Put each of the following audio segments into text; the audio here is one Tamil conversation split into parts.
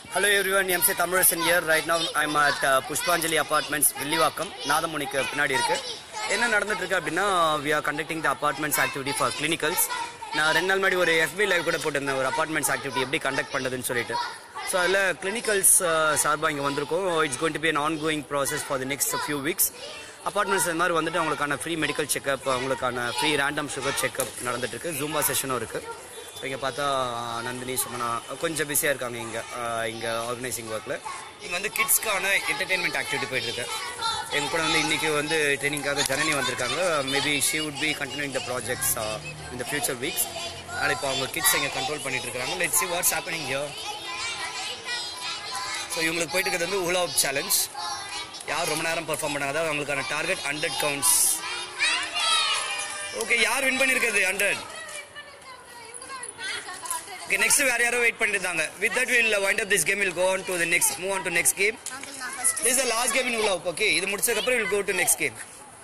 Hello everyone, Zee Tamil here. Right now I'm at Pushpanjali Apartments, Villivakkam, Nandhini பின்னாடி இருக்கு. என்ன நடந்துட்டு இருக்கு அப்படினா we are conducting the apartments activity for Klinikals. நான் ரெண்டு நாள் முன்னாடி ஒரு FB live கூட போட்டிருந்தேன் ஒரு apartments activity எப்படி கண்டக்ட் பண்றதுன்னு சொல்லிட்டு. So அதுல Klinikals சார்பா இங்க வந்திருக்கோம். It's going to be an ongoing process for the next few weeks. Apartments இந்த மாதிரி வந்துட்டு அவங்களுக்கான free medical checkup, அவங்களுக்கான free random sugar checkup நடந்துட்டு இருக்கு. Zumba session இருக்கு. இங்கே பார்த்தா நந்தினி சுமனா கொஞ்சம் பிஸியாக இருக்காங்க இங்கே ஆர்கனைசிங் ஒர்க்கில். இங்கே வந்து கிட்ஸ்க்கான என்டர்டெயின்மெண்ட் ஆக்டிவிட்டி போயிட்டுருக்கு. எங்கள் கூட வந்து இன்றைக்கி வந்து ட்ரைனிங்காக ஜனனி வந்திருக்காங்க. Maybe she would be continuing the projects in the future weeks. அதனால் இப்போ அவங்க கிட்ஸ் இங்கே கண்ட்ரோல் பண்ணிட்டு இருக்காங்க. Let's see what's happening here. So இவங்களுக்கு போயிட்டு இருக்கிறது வந்து ஹூலா ஹூப் சேலஞ்ச். யார் ரொம்ப நேரம் பெர்ஃபார்ம் பண்ணாங்க, அதாவது அவங்களுக்கான டார்கெட் 100 counts. ஓகே, யார் வின் பண்ணியிருக்கிறது 100? Okay, next we are wait பண்ணிட்டாங்க. With that we will wind up this game. We'll go on to the next, move on to next game. This is the last game in hula hoop. Okay, இது முடிச்சதுக்கு அப்புறம் we'll go to next game.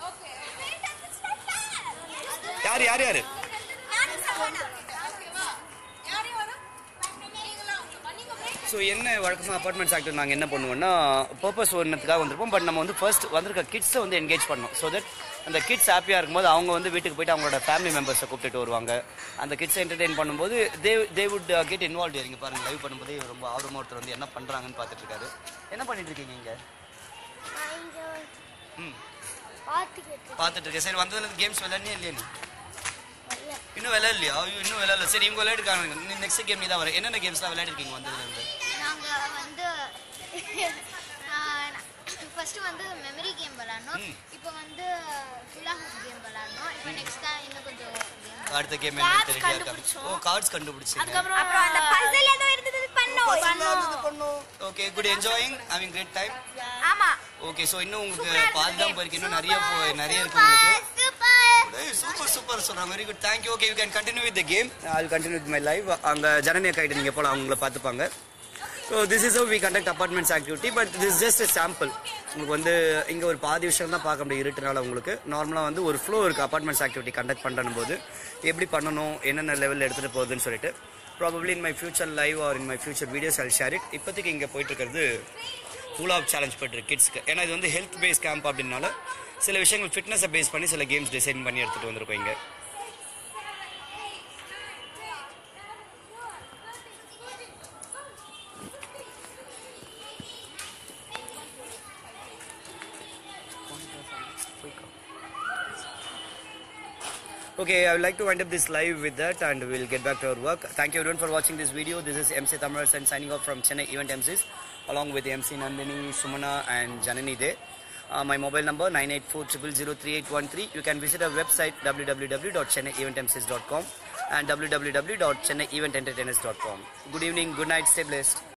யார் ஸோ என்ன வழக்கமாக அப்பார்ட்மெண்ட்ஸ் ஆக்டிவ் நாங்கள் என்ன பண்ணுவோம்னா பர்பஸ் ஒன்றுக்காக வந்திருப்போம். பட் நம்ம வந்து ஃபர்ஸ்ட் வந்திருக்க கிட்ஸை வந்து என்கேஜ் பண்ணோம். ஸோ தட் அந்த கிட்ஸ் ஹாப்பியாக இருக்கும்போது அவங்க வந்து வீட்டுக்கு போய்ட்டு அவங்களோட ஃபேமிலி மெம்பர்ஸை கூப்பிட்டு வருவாங்க. அந்த கிட்ஸை என்டர்டெயின் பண்ணும்போது தே வுட் கெட் இன்வால்வ். இங்கே பாருங்கள், லைவ் பண்ணும்போது ரொம்ப ஆர்வமாக ஒருத்தர் வந்து என்ன பண்ணுறாங்கன்னு பார்த்துட்டு இருக்காரு. என்ன பண்ணிட்டு இருக்கீங்க இங்கே? பார்த்துட்டு இருக்கேன். சரி, வந்ததுலேருந்து கேம்ஸ் விளையாடனே இல்லையா? நீ இன்னும் விளையாடலையா? இன்னும் விளையாடல. சரி, இவங்க விளையாடுக்காங்க. நெக்ஸ்ட் கேம் நீ தான் வர. என்னென்ன கேம்ஸ்லாம் விளையாடிருக்கீங்க வந்ததுலேருந்து? நாங்கள் வந்து ஃபர்ஸ்ட் வந்து மெமரி கேம் விளையாடணும். இப்போ வந்து ஹூலா ஹூப் கேம் விளையாடணும். இப்போ நெக்ஸ்ட் தான் இன்னும் கொஞ்சம் அடுத்த கேம் என்ன தெரியுமா? ஓ, கார்ட்ஸ் கண்டுபிடிச்சீங்க. அப்புறம் அந்த பசில் ஏதோ இருந்தது பண்ணோம். Okay, good, enjoying, having great time. ஆமா. ஓகே, சோ இன்னும் உங்களுக்கு பால் தான் போயிருக்கு. இன்னும் நிறைய இருக்கு உங்களுக்கு. சூப்பர் சொல்றாங்க. Very good, thank you. Okay, you can continue with the game. I will continue with my live. அங்க ஜனனி கைட்டு நீங்க போலாம், அவங்கள பார்த்துப்பாங்க. So this is how we conduct apartments activity, but this is just a sample. உங்களுக்கு வந்து இங்கே ஒரு பாதி விஷயம் தான் பார்க்க முடியும் இருட்டுனால. உங்களுக்கு நார்மலாக வந்து ஒரு ஃப்ளோ இருக்குது அப்பார்ட்மெண்ட்ஸ் ஆக்டிவிட்டி கண்டக்ட் பண்ணும் போது எப்படி பண்ணணும், என்னென்ன லெவலில் எடுத்துகிட்டு போகுதுன்னு சொல்லிட்டு. Probably in my future live or in my future videos I share it. இப்போதைக்கு இங்கே போயிட்டு இருக்கிறது ஹூலா ஹூப் சேலஞ்ச் போயிட்டு கிட்ஸ்க்கு. ஏன்னா இது வந்து ஹெல்த் பேஸ் கேம்ப் அப்படின்னால சில விஷயங்கள் ஃபிட்னஸை பேஸ் பண்ணி சில கேம்ஸ் டிசைன் பண்ணி எடுத்துகிட்டு வந்திருக்கோம் இங்கே. Okay, I would like to wind up this live with that and we'll get back to our work. Thank you everyone for watching this video. This is MC Thamizharasan signing off from Chennai Event Emcees along with MC Nandhini, Sumana and Janani there. My mobile number 9840003813. You can visit our website www.chennaieventmcs.com and www.chennaievententertainers.com. Good evening, good night, stay blessed.